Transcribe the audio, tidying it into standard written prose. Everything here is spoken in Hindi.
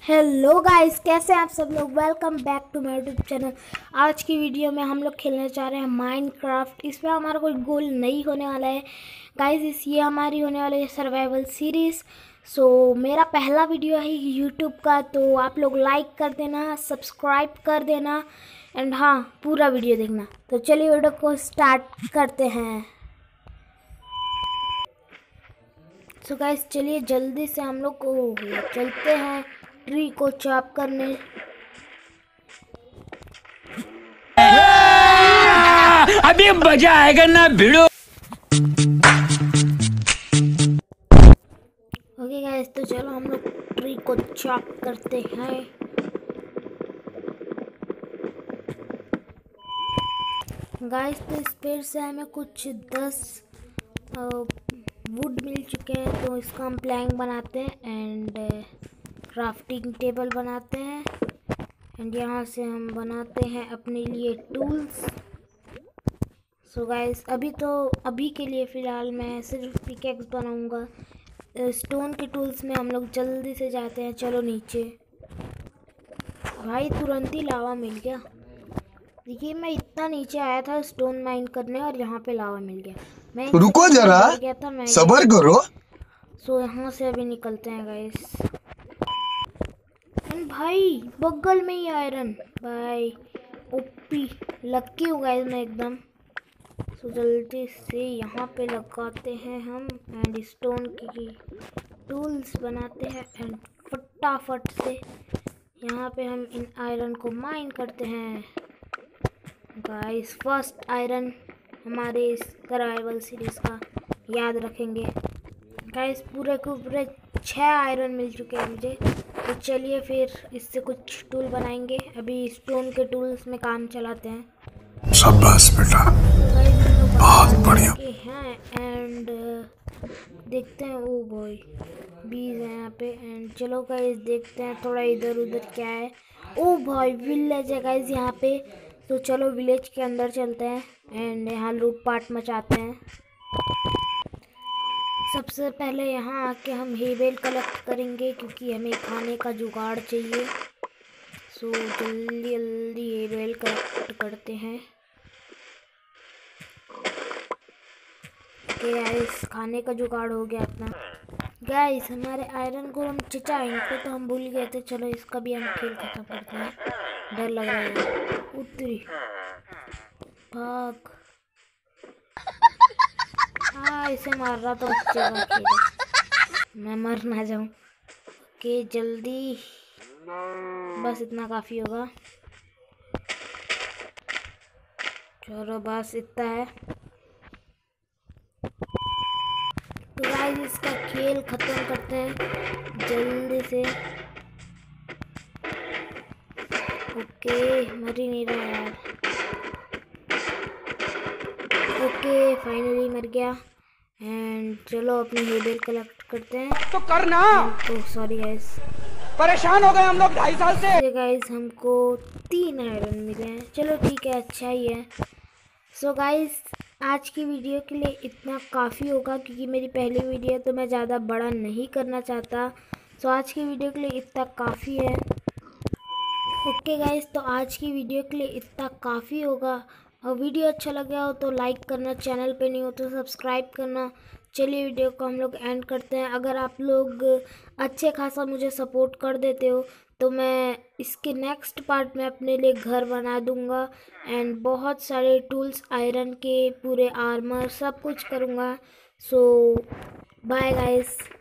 हेलो गाइस, कैसे हैं आप सब लोग। Welcome back to my YouTube channel. आज की वीडियो में हम लोग खेलने जा रहे हैं माइनक्राफ्ट। इसमें हमारा कोई गोल नहीं होने वाला है गाइस, ये हमारी होने वाली है सर्वाइवल सीरीज़। सो मेरा पहला वीडियो है यूट्यूब का, तो आप लोग लाइक कर देना, सब्सक्राइब कर देना एंड हाँ, पूरा वीडियो देखना। तो चलिए वीडियो को स्टार्ट करते हैं। सो गाइस चलिए जल्दी से हम लोग को चलते हैं ट्री को चॉप करने। अभी मजा आएगा ना भिड़ो। ओके गाइस, तो चलो हम लोग ट्री को चॉप करते हैं। गाइस तो इस पेड़ से हमें कुछ 10 वुड मिल चुके हैं, तो इसका हम प्लैंक बनाते हैं एंड क्राफ्टिंग टेबल बनाते हैं एंड यहाँ से हम बनाते हैं अपने लिए टूल्स। सो गाइस अभी के लिए फ़िलहाल मैं सिर्फ पिकेक्स बनाऊंगा। स्टोन के टूल्स में हम लोग जल्दी से जाते हैं। चलो नीचे। भाई तुरंत ही लावा मिल गया। देखिए मैं इतना नीचे आया था स्टोन माइन करने और यहाँ पे लावा मिल गया। मैं रुको जरा, सब्र करो। सो यहाँ से अभी निकलते हैं गाइस। भाई बगल में ही आयरन। भाई ओपी लक्की हूँ गाइस मैं एकदम। सो जल्दी से यहाँ पे लगाते हैं हम एंड स्टोन की टूल्स बनाते हैं एंड फटाफट से यहाँ पे हम इन आयरन को माइन करते हैं गाइस। फर्स्ट आयरन हमारे इस सर्वाइवल सीरीज़ का, याद रखेंगे गाइस। पूरे 6 आयरन मिल चुके हैं मुझे। तो चलिए फिर इससे कुछ टूल बनाएंगे। अभी स्टोन के टूल्स में काम चलाते हैं। शाबाश बेटा, बहुत बढ़िया हैं एंड देखते हैं। ओ बॉय बीज है यहाँ पे एंड चलो गाइस देखते हैं थोड़ा इधर उधर क्या है। ओ भाई विलेज है गाइस यहाँ पे। तो चलो विलेज के अंदर चलते हैं एंड यहाँ लूटपाट मचाते हैं। सबसे पहले यहाँ आके हम हेबेल कलेक्ट करेंगे क्योंकि हमें खाने का जुगाड़ चाहिए। सो जल्दी जल्दी हेबेल कलेक्ट करते हैं। ओके गाइस, खाने का जुगाड़ हो गया अपना। गाइस हमारे आयरन को हम चचा इनको तो हम भूल गए थे। चलो इसका भी हम खेल खत्म करते हैं। डर लग रहा है। उतरी भाग। हाँ इसे मार रहा तो बच्चे का खेल, मैं मर ना जाऊं। ओके जल्दी, बस इतना काफ़ी होगा। चलो बस इतना है। तो गाइस इसका खेल खत्म करते हैं जल्दी से। ओके मर ही नहीं रहा यार। ओके फाइनली मर गया एंड चलो अपनी हेबेल कलेक्ट करते हैं। तो करना। तो सॉरी गाइस, परेशान हो गए हम लोग 2.5 साल से। गाइस हमको 3 आयरन मिले हैं। चलो ठीक है, अच्छा ही है। सो गाइस आज की वीडियो के लिए इतना काफ़ी होगा क्योंकि मेरी पहली वीडियो तो मैं ज़्यादा बड़ा नहीं करना चाहता। सो आज की वीडियो के लिए इतना काफ़ी है। ओके गाइस, तो आज की वीडियो के लिए इतना काफ़ी होगा। और वीडियो अच्छा लगा हो तो लाइक करना, चैनल पे नहीं हो तो सब्सक्राइब करना। चलिए वीडियो को हम लोग एंड करते हैं। अगर आप लोग अच्छे खासा मुझे सपोर्ट कर देते हो तो मैं इसके नेक्स्ट पार्ट में अपने लिए घर बना दूंगा एंड बहुत सारे टूल्स, आयरन के पूरे आर्मर सब कुछ करूँगा। So bye guys.